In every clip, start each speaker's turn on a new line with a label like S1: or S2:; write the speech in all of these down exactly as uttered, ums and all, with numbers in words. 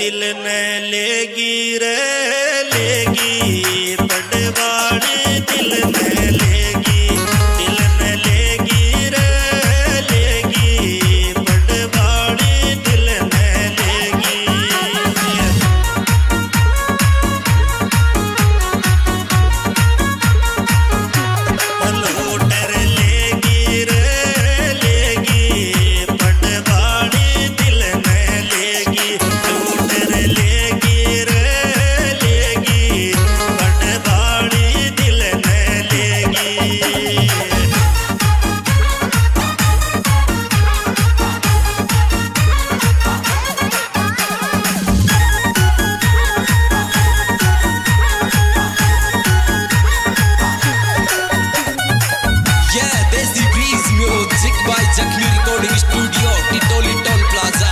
S1: दिल ने लेगी रे लेगी पटवाड़ी दिल ने लेगी दिल ने लेगी रे लेगी पटवाड़ी दिल ने लेगी लूटर लेगी रे लेगी पटवाड़ी दिल ने लेगी लूटर लेगी रे लेगी पटवाड़ी दिल ने लेगी
S2: by Jakni Recording Studio, Titoli Toll Plaza.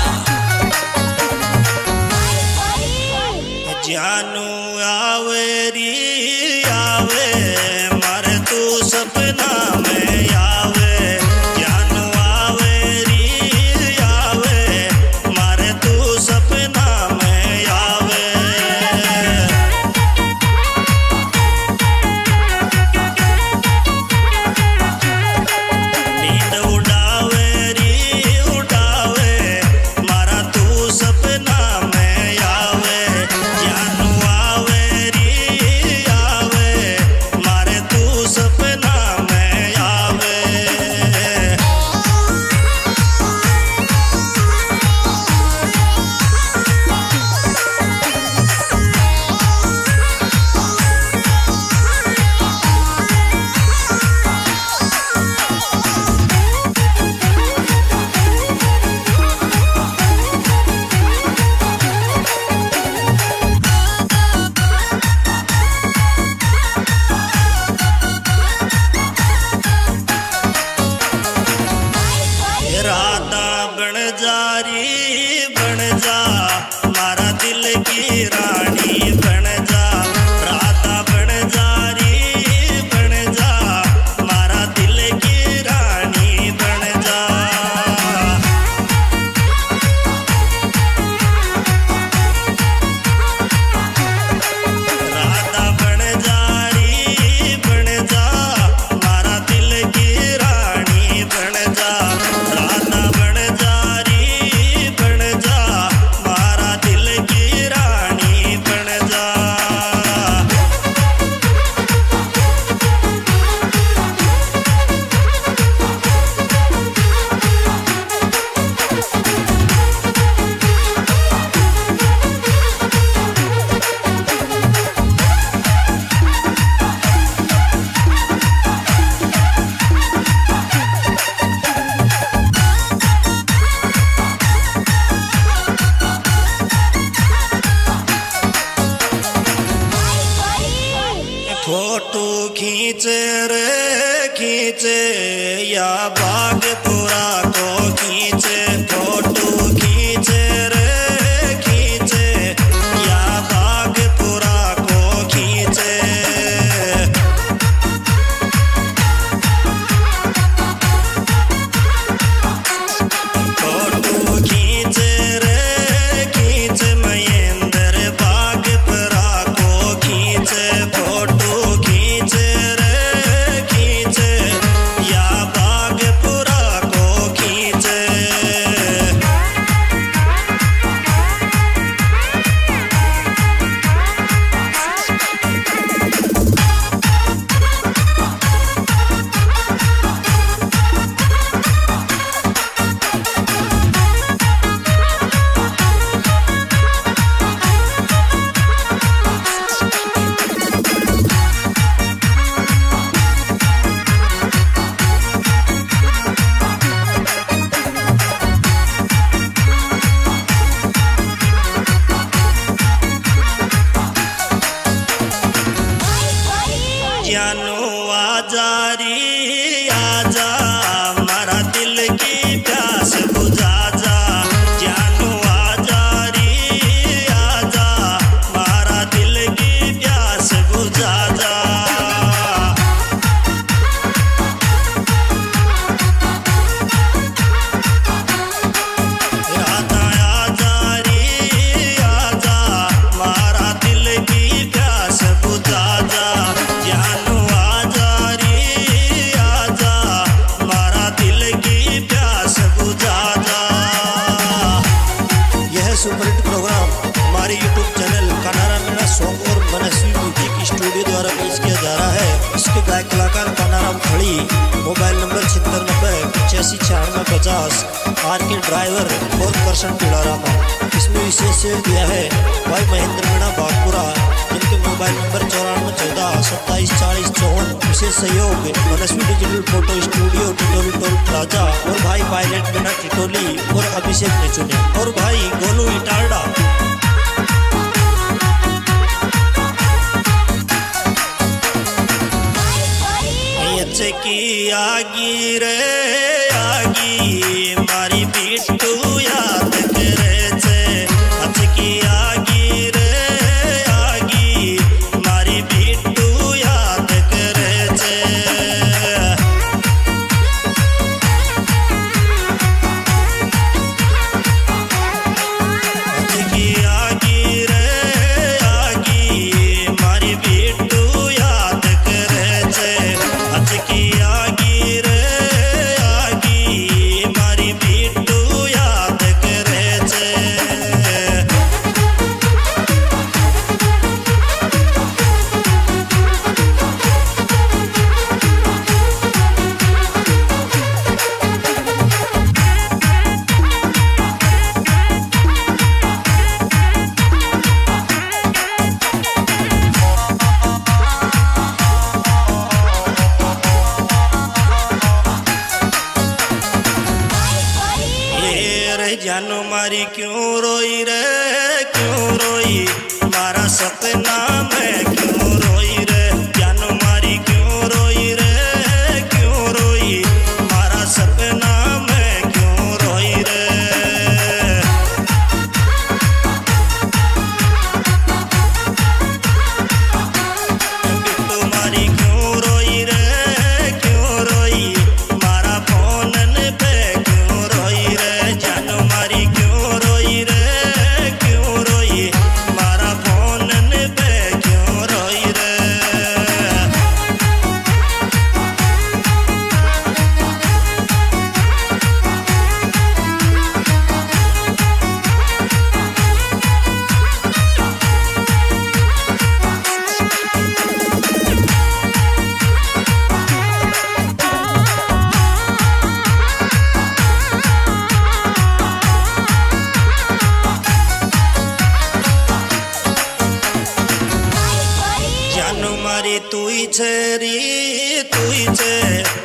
S1: जानू आवे री आवे मारे तू सपना में आवे जानू आवे री आवे मारे तू सपना में आवे नींद उड़ावे री उड़ावे मारा तू सपना में आवे जानू आवे री आवे मारे तू सपना में आवे राधा बन जा री बन जा मारा दिल की रानी बन जा राधा बन जा री बन जा मारा दिल की रानी बन जा राधा बन जा री बन जा मारा दिल की रानी बन जा राधा बन जा री बन जा मारा दिल की रानी बन जा फोटो खींच रे खींच या बाग पूरा को खींच फोटो खींच रे खींच या बाग पूरा को खींच फोटो खींच रे खींच महेंद्र बाग पूरा को खींच फोटो खींच रे खींच या बाग पूरा को
S3: सुपरहिट प्रोग्राम हमारे YouTube channel Kanaram Meena song और मनस्वी म्यूजिक स्टूडियो द्वारा पेश किया जा रहा है। इसके गायक कलाकार कानाराम खड़ी, मोबाइल नंबर छिहत्तर नब्बे पचासी छियानवे पचास, आर के ड्राइवर और करशन टिलारामा। इसमें विशेष शेयर दिया है भाई महेंद्र मीणा बागपुरा, जिनके मोबाइल नंबर चौरानवे चौदह सत्ताईस चालीस चौवन। विशेष सहयोग Manasvi digital photo studio Titoli toll plaza और भाई पायलट मीणा टिटोली और अभिषेक ने चुने और भाई गोलू इटारडा।
S1: की आगी रे आगी मारी बिट्टू याद करे छे, अच की आगी रे आगी मारी बिट्टू याद करे छे। अच की आगी रे आगी मारी बिट्टू याद करे छे, अच की आगी रे आगी मारी बिट्टू याद करे छे। जानो मारी क्यों रोई रे क्यों रोई, मारा सपना में क्यों रोई रे। जानो मारी क्यों रोई रे क्यों रोई, मारा सपना में क्यों रोई रे। बिट्टू मारी क्यों रोई रे क्यों रोई, मारा फोन पे क्यों रोई रे। जानो मारी क्यों रोई रे क्यों रोई, मारा फोन पे क्यों रोई रे। जानो मारी तू ही छे री तू ही छे,